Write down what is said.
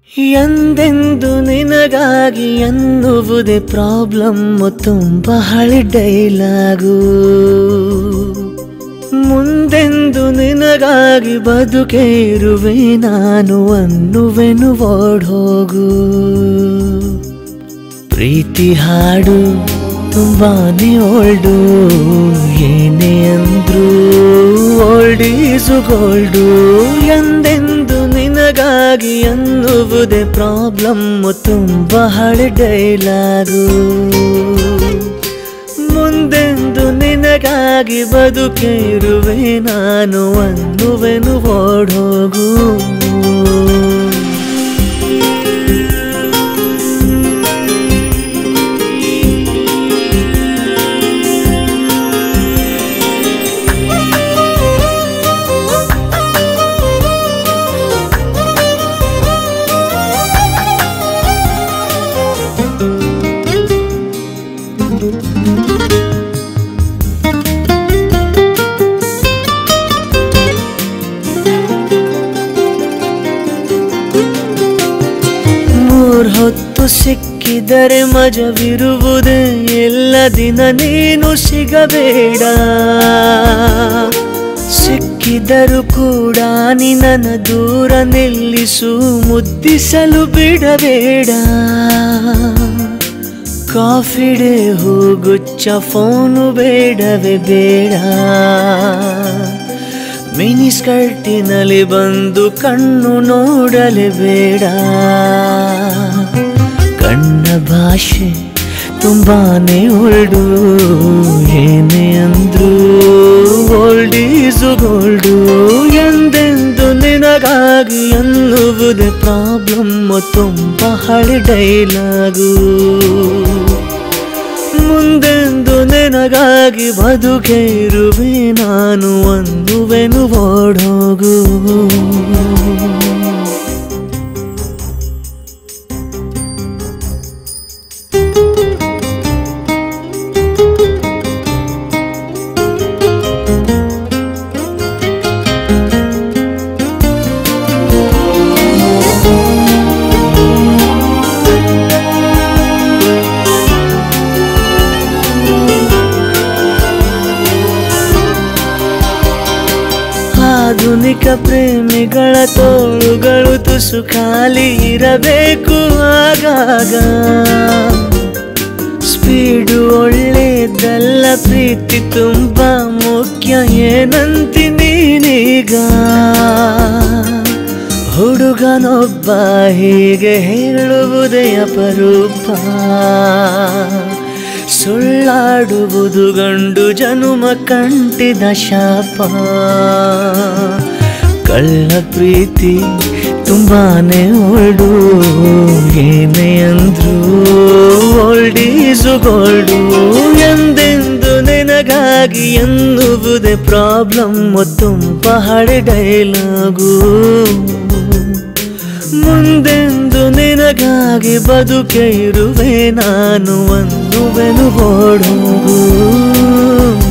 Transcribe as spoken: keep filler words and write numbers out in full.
ಎಂದೆಂದು ನಿನಗಾಗಿ ಎನ್ನುವುದೇ ಪ್ರಾಬ್ಲಮ್ ತುಂಬ ಹಳೆ ಡೈಲಾಗು ಮುಂದೆಂದು ನಿನಗಾಗಿ ಬದುಕೆ ಇರುವೆ ನಾನು ಅನ್ನುವೆನು ಓಡೋಗು ಪ್ರೀತಿ ಹಾಡು ತುಂಬಾನೇ ಓಲ್ಡು ಏನೇ ಅಂದ್ರು ಓಲ್ಡ್ ಈಸ್ ಗೋಲ್ಡು ಎಂದೆಂದು ನಿನಗಾಗಿ ಅನ್ನುವುದೇ ಪ್ರಾಬ್ಲಮ್ ತುಂಬ ಹಳೆ ಡೈಲಾಗು ಮುಂದೆಂದು ನಿನಗಾಗಿ ಬದುಕೆ ಇರುವೆ ನಾನು ಅನ್ನುವೆನು ಓಡೋಗು ಹೊತ್ತು ಸಿಕ್ಕಿದರೆ ಮಜವಿರುವುದೇ ಎಲ್ಲ ದಿನ ನೀನು ಸಿಗಬೇಡ ಸಿಕ್ಕಿದರೂ ಕೂಡ ನಿನ್ನ ದೂರ ನಿಲ್ಲಿಸು ಮುದ್ದಿಸಲು ಬಿಡಬೇಡ ಕಾಫಿ ಡೇ ಹೂಗುಚ್ಚ ಫೋನು ಬೇಡವೇ ಬೇಡ ಮಿನಿ ಸ್ಕರ್ಟಿನಲ್ಲಿ ಬಂದು ಕಣ್ಣು ನೋಡಲೇಬೇಡ ಕಣ್ಣ ಭಾಷೆ ತುಂಬಾನೇ ಓಲ್ಡು ಏನೇ ಅಂದ್ರು ಓಲ್ಡ್ ಈಸ್ ಗೋಲ್ಡು ಎಂದೆಂದು ನಿನಗಾಗಿ ಅನ್ನುವುದೇ ಪ್ರಾಬ್ಲಮ್ ತುಂಬ ಹಳೆ ಡೈಲಾಗು ಮುಂದೆಂದು ನಿನಗಾಗಿ ಬದುಕೆ ಇರುವೆ ನಾನು ಅನ್ನುವೆನು ಓಡೋಗು ಆಧುನಿಕ ಪ್ರೇಮಿಗಳ ತೋಳುಗಳು ತುಸು ಖಾಲಿ ಇರಬೇಕು ಆಗಾಗ ಸ್ಪೀಡು ಒಳ್ಳೆಯದಲ್ಲ ಪ್ರೀತಿ ತುಂಬ ಮುಖ್ಯ ಏನಂತಿ ನೀನೀಗ ಹುಡುಗನೊಬ್ಬ ಹೀಗೆ ಹೇಳುವುದೇ ಅಪರೂಪ ಸುಳ್ಳಾಡುವುದು ಗಂಡು ಜನುಮ ಕಂಟಿದ ಶಾಪ ಕಳ್ಳ ಪ್ರೀತಿ ತುಂಬಾನೇ ಓಲ್ಡು ಏನೇ ಅಂದ್ರು ಓಲ್ಡ್ ಈಸ್ ಗೋಲ್ಡು ಎಂದೆಂದು ನಿನಗಾಗಿ ಎನ್ನುವುದೇ ಪ್ರಾಬ್ಲಮ್ ತುಂಬ ಹಳೆ ಡೈಲಾಗು ಮುಂದೆಂದು ನಿನಗಾಗಿ ಬದುಕೆ ಇರುವೆ ನಾನು ಅನ್ನುವೆನು ಓಡೋಗು